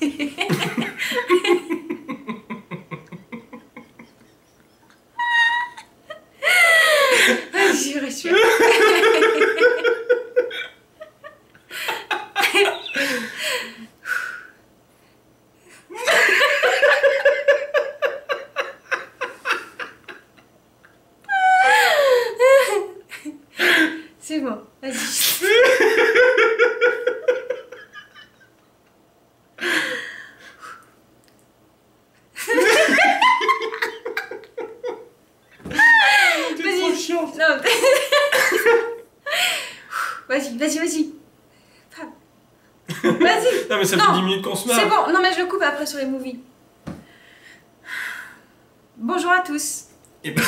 Vas-y, respire. C'est bon, vas-y. T'es trop chiante. Non. Vas-y, vas-y, vas-y. Vas-y. Non mais ça fait 10 minutes qu'on se marre. C'est bon, non mais je coupe après sur les movies. Bonjour à tous. Et ben...